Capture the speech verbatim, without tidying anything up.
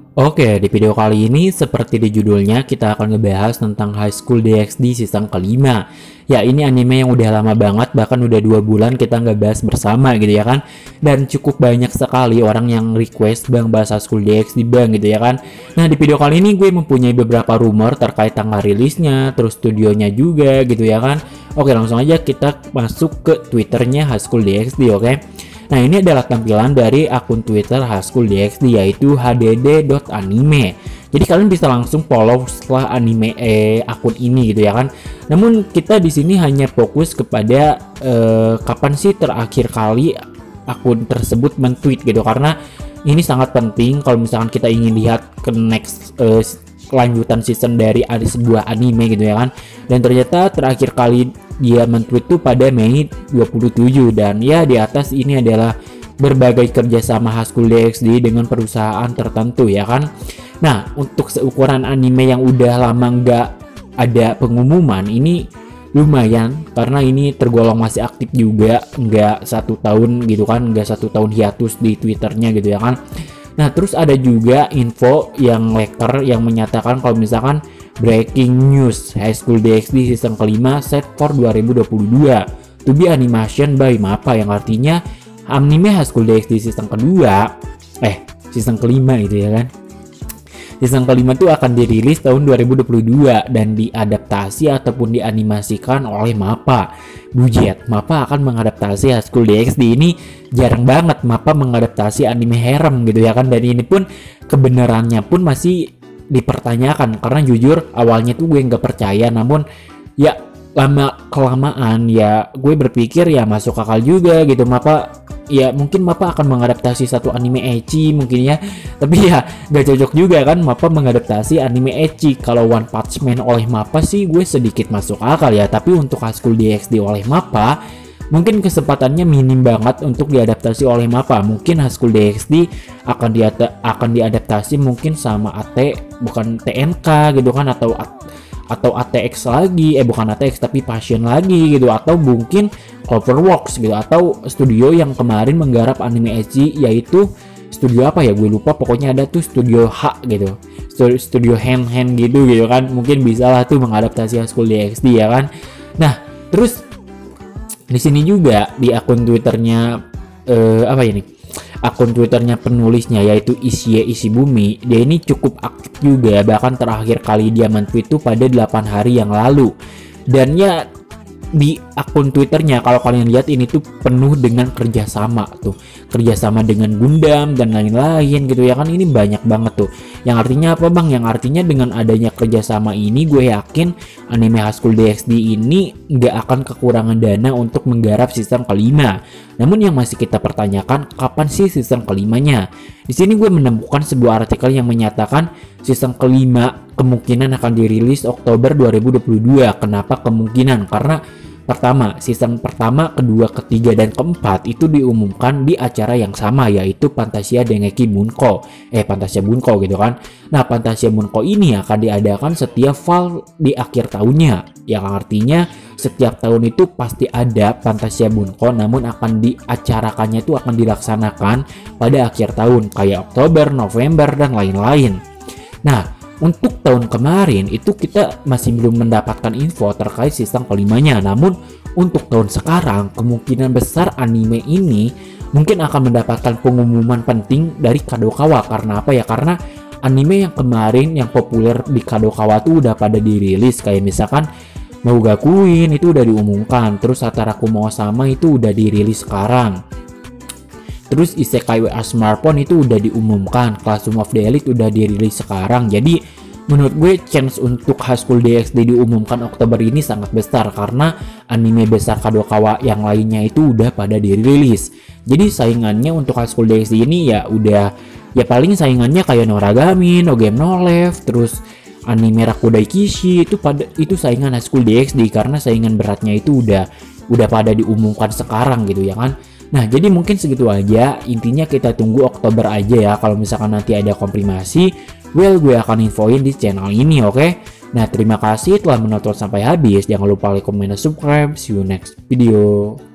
Oke, di video kali ini seperti di judulnya kita akan ngebahas tentang High School D X D season kelima. Ya, ini anime yang udah lama banget, bahkan udah dua bulan kita nggak bahas bersama gitu ya kan. Dan cukup banyak sekali orang yang request bang bahas High School D X D bang gitu ya kan. Nah, di video kali ini gue mempunyai beberapa rumor terkait tanggal rilisnya, terus studionya juga gitu ya kan. Oke, langsung aja kita masuk ke Twitternya High School D X D, oke. Nah, ini adalah tampilan dari akun Twitter High School D X D, yaitu h d d dot anime. Jadi kalian bisa langsung follow setelah anime eh, akun ini gitu ya kan. Namun kita di sini hanya fokus kepada eh, kapan sih terakhir kali akun tersebut men-tweet gitu, karena ini sangat penting kalau misalkan kita ingin lihat ke next eh, kelanjutan season dari sebuah anime gitu ya kan. Dan ternyata terakhir kali dia men-tweet tuh pada Mei dua puluh tujuh, dan ya di atas ini adalah berbagai kerjasama High School D X D dengan perusahaan tertentu ya kan. Nah, untuk seukuran anime yang udah lama nggak ada pengumuman, ini lumayan karena ini tergolong masih aktif juga, nggak satu tahun gitu kan, nggak satu tahun hiatus di Twitternya gitu ya kan. Nah, terus ada juga info yang leker yang menyatakan kalau misalkan breaking news, High School D X D season kelima set for dua ribu dua puluh dua to be animation by MAPPA, yang artinya anime High School D X D season kedua eh season kelima itu ya kan. Season kelima itu akan dirilis tahun dua ribu dua puluh dua dan diadaptasi ataupun dianimasikan oleh MAPPA. Bujet, MAPPA akan mengadaptasi High School D X D. Ini jarang banget MAPPA mengadaptasi anime harem gitu ya kan. Dan ini pun kebenarannya pun masih dipertanyakan, karena jujur awalnya tuh gue nggak percaya, namun ya lama kelamaan ya gue berpikir ya masuk akal juga gitu. MAPPA ya mungkin MAPPA akan mengadaptasi satu anime ecchi mungkin ya, tapi ya nggak cocok juga kan MAPPA mengadaptasi anime ecchi. Kalau One Punch Man oleh MAPPA sih gue sedikit masuk akal ya, tapi untuk High School D X D oleh MAPPA mungkin kesempatannya minim banget untuk diadaptasi oleh MAPPA. Mungkin High School D X D akan diada akan diadaptasi mungkin sama A T, bukan T N K gitu kan, atau atau A T X lagi, eh bukan A T X tapi Passion lagi gitu, atau mungkin Cloverworks gitu, atau studio yang kemarin menggarap anime ecchi, yaitu studio apa ya gue lupa, pokoknya ada tuh studio H gitu, studio, studio hand hand gitu gitu kan. Mungkin bisa lah tuh mengadaptasi High School D X D ya kan. Nah, terus di sini juga di akun Twitternya eh, apa ini? Akun Twitternya penulisnya yaitu Ishie Ishibumi, dia ini cukup aktif juga, bahkan terakhir kali dia men-tweet itu pada delapan hari yang lalu. Dan ya di akun Twitternya kalau kalian lihat ini tuh penuh dengan kerjasama tuh, kerjasama dengan Gundam dan lain-lain gitu ya kan. Ini banyak banget tuh, yang artinya apa bang? Yang artinya dengan adanya kerjasama ini gue yakin anime High School D X D ini nggak akan kekurangan dana untuk menggarap season kelima. Namun yang masih kita pertanyakan, kapan sih season kelimanya? Di sini gue menemukan sebuah artikel yang menyatakan season kelima kemungkinan akan dirilis Oktober dua ribu dua puluh dua. Kenapa kemungkinan? Karena pertama, season pertama, kedua, ketiga, dan keempat itu diumumkan di acara yang sama, yaitu Fantasia Dengeki Bunko. Eh, Fantasia Bunko gitu kan. Nah, Fantasia Bunko ini akan diadakan setiap fall di akhir tahunnya. Yang artinya setiap tahun itu pasti ada Fantasia Bunko, namun akan diacarakannya itu akan dilaksanakan pada akhir tahun, kayak Oktober, November, dan lain-lain. Nah, untuk tahun kemarin itu kita masih belum mendapatkan info terkait season kelimanya. Namun untuk tahun sekarang kemungkinan besar anime ini mungkin akan mendapatkan pengumuman penting dari Kadokawa. Karena apa ya? Karena anime yang kemarin yang populer di Kadokawa tuh udah pada dirilis, kayak misalkan Mauga Queen itu udah diumumkan, terus Hataraku Mau Sama itu udah dirilis sekarang. Terus Isekai W A Smartphone itu udah diumumkan, Classroom of the Elite udah dirilis sekarang. Jadi menurut gue chance untuk High School D X D diumumkan Oktober ini sangat besar, karena anime besar Kadokawa yang lainnya itu udah pada dirilis. Jadi saingannya untuk High School D X D ini ya udah, ya paling saingannya kayak Noragami, No Game No Life, terus anime Rakudai Kishi itu pada itu saingan High School D X D, karena saingan beratnya itu udah udah pada diumumkan sekarang gitu ya kan. Nah, jadi mungkin segitu aja. Intinya kita tunggu Oktober aja ya. Kalau misalkan nanti ada konfirmasi, well, gue akan infoin di channel ini, oke? Okay? Nah, terima kasih telah menonton sampai habis. Jangan lupa like, comment, dan subscribe. See you next video.